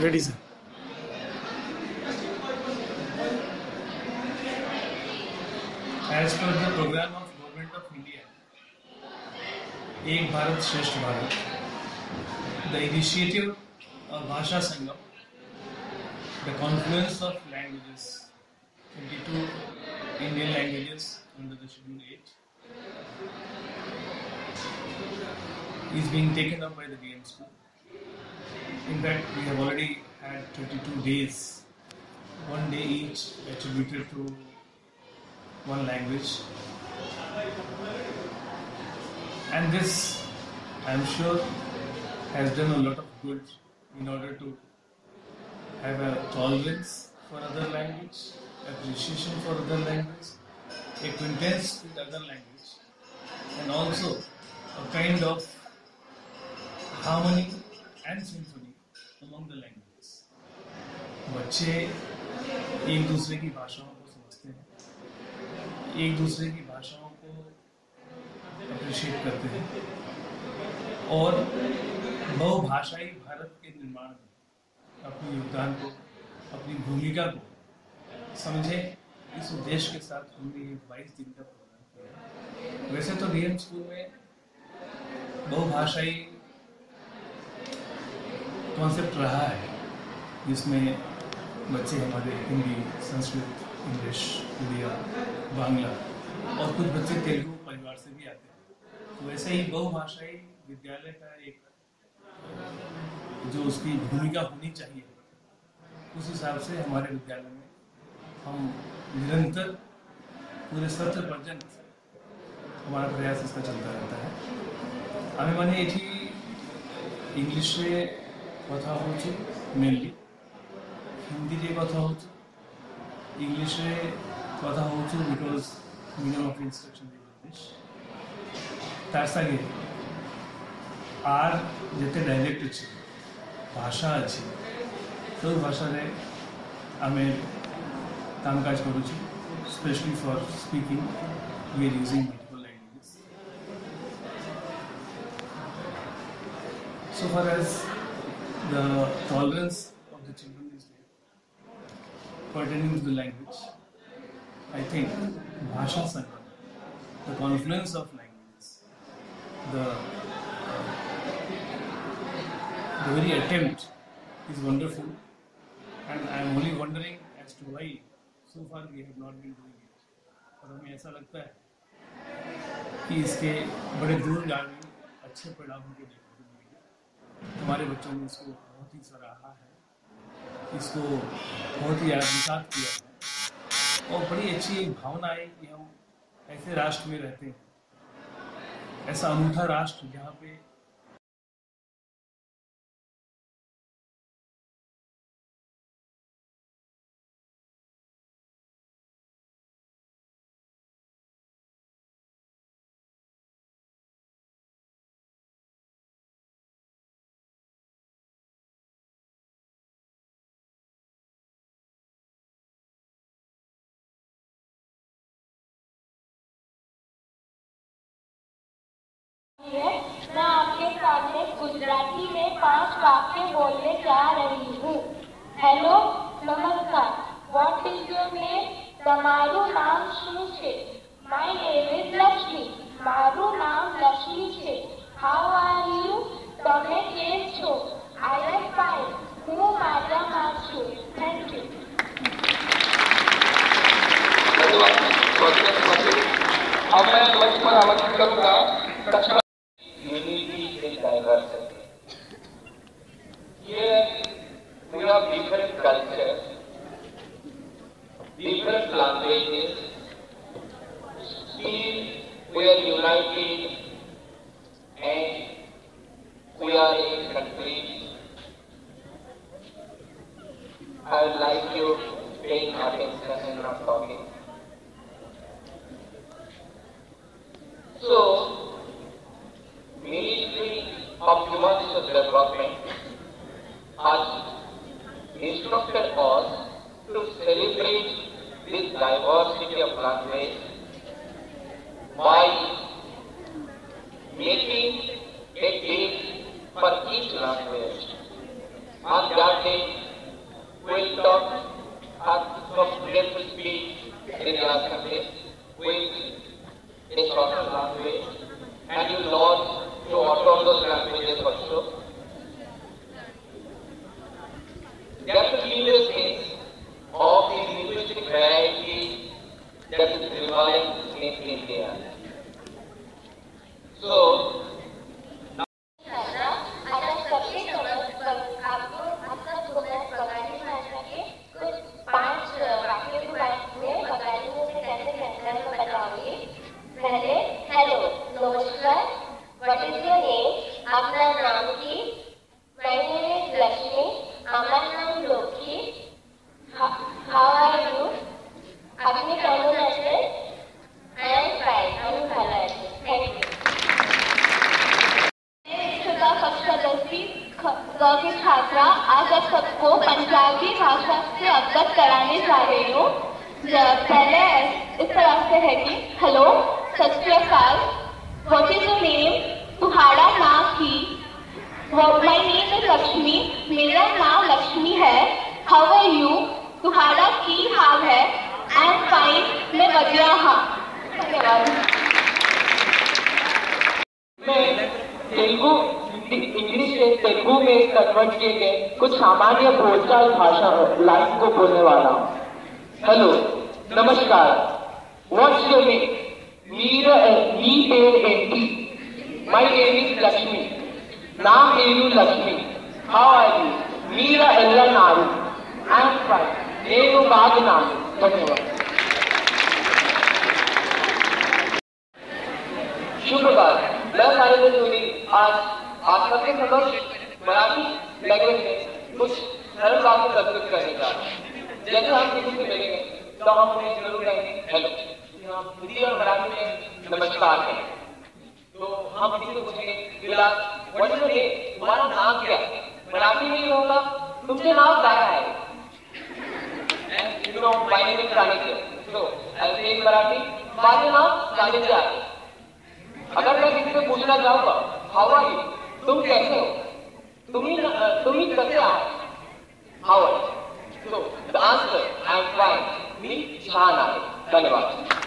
Ready, sir. As per the program of Government of India, Ek Bharat Shresth Bharat, the initiative of Bhasha Sangam, the confluence of languages, 22 Indian languages under the Schedule 8, is being taken up by the DM school. In fact, we have already had 22 days, one day each attributed to one language. And this, I am sure, has done a lot of good in order to have a tolerance for other language, appreciation for other language, acquaintance with other language, and also a kind of harmony and symphony among the languages. बच्चे एक दूसरे की भाषाओं को समझते हैं, एक दूसरे की भाषाओं को अप्रिशिएट करते हैं और बहुभाषाई भारत के निर्माण में अपने योगदान को, अपनी भूमिका को समझे। इस उद्देश्य के साथ हमने ये 22 दिन का प्रोग्राम किया। वैसे तो डीएम स्कूल में बहुभाषाई कॉन्सेप्ट रहा है, जिसमें बच्चे हमारे हिंदी, संस्कृत, इंग्लिश, उड़िया, बांग्ला और कुछ बच्चे तेलुगु परिवार से भी आते हैं। तो वैसे ही बहुभाषाई विद्यालय का एक जो उसकी भूमिका होनी चाहिए, उस हिसाब से हमारे विद्यालय में हम निरंतर पूरे सत्र पर्यंत हमारा प्रयास इसका चलता रहता है। हमें माने एठी इंग्लिश কথা হচ্ছে মেনলি, হিন্দিতে কথা হচ্ছে, ইংলিশে কথা হচ্ছে because minimum of instruction English. তার সাথে আর যেতে ডাইলেক্ট আছে, ভাষা আছে, সেই ভাষারে আমি কামকাজ করছি। Specially for speaking we are using multiple languages. So far as the tolerance of the children is there pertaining to the language, I think Bhasha Sangam, the confluence of languages, the very attempt is wonderful, and I am only wondering as to why so far we have not been doing it. और हमें ऐसा लगता है कि इसके बड़े दूरगामी अच्छे परिणाम होंगे। हमारे बच्चों ने इसको बहुत ही सराहा है, इसको बहुत ही आत्मसात किया है और बड़ी अच्छी एक भावना है कि हम ऐसे राष्ट्र में रहते हैं, ऐसा अनूठा राष्ट्र जहाँ पे मैं आपके सामने गुजराती में 5 वाक्य बोलने जा रही हूँ। हेलो, नमस्कार, व्हाट इज योर नेम? તમારું નામ શું છે? My name is Lakshmi. મારું નામ લક્ષ્મી છે. How are you? તમે કેમ છો? I am fine. હું મજામાં છું. Thank you. अब मैं मंच पर आमंत्रित करूंगा यूनिटी इन डाइवर्सिटी। ये we have different cultures, different languages, still we are united and we are a country. I would like you paying attention and not talking. So, Ministry of Human Resource Development has instructed us to celebrate this diversity of language by making a day for each language. On that day, taught us from beautiful speech in your country with a shorter language, and you learn to author those languages also. That's the curious case of the linguistic variety that is prevailing in India. So, आता सबसे आपको अपना बंगाली भाषा के कुछ 5 वाक्य के बारे में बंगाली में से कैसे कहते हैं मैं बताऊंगी। पहले हेलो, नमस्कार, व्हाट इज योर नेम, अपना नाम की, माय नेम इज लक्ष्मी, আমার নাম লক্ষ্মী, হাউ আর ইউ, আপনি কেমন আছেন, আই এম ফাইন, আমি ভালো আছি, থ্যাংক ইউ। की छात्रा आज आप सबको पंजाबी भाषा से अवगत कराने जा रही हूँ। पहले इस तरह से है कि हेलो, सत श्री अकाल, व्हाट इज योर नेम, तुम्हारा नाम की, माय नेम इज लक्ष्मी, मेरा नाम लक्ष्मी है, हाउ आर यू, तुम्हारा की हाल है, आई एम फाइन, मैं बढ़िया हाँ। धन्यवाद। तेलुगु इंग्लिश से तेलुगु में कन्वर्ट किए गए कुछ सामान्य बोलचाल भाषा लाइन को बोलने वाला हूँ। हेलो, नमस्कार, व्हाट्स योर नेम, मी पेर एंटी, माय नेम इज लक्ष्मी, నా పేరు లక్ష్మి, హౌ ఆర్ యూ, మీరా ఎలా ఉన్నారు, ఐ యామ్ ఫైన్, నేను బాగున్నాను, ధన్యవాదాలు। शुभ प्रभात, मैं सारिंदर सोनी आज आप सबके समक्ष मराठी लैंग्वेज में कुछ सरल वाक्य प्रस्तुत करने जा रहा हूँ। जैसे हम किसी से मिलेंगे तो हम उन्हें जरूर कहेंगे हेलो, हम हिंदी और मराठी में नमस्कार कहें। तो हम किसी को पूछेंगे Vilas, what is your name, तुम्हारा नाम क्या है, मराठी में ये होगा तुमसे नाम क्या है, and you know my name is Sanidhya, so आई से इन मराठी तुम्हारा नाम सानिध्य है। अगर मैं किसी से पूछना चाहूंगा हाउ आर यू, तुम कैसे हो, तुम ही कैसे आए, how are you, so the answer I am fine, मी छान आहे। धन्यवाद।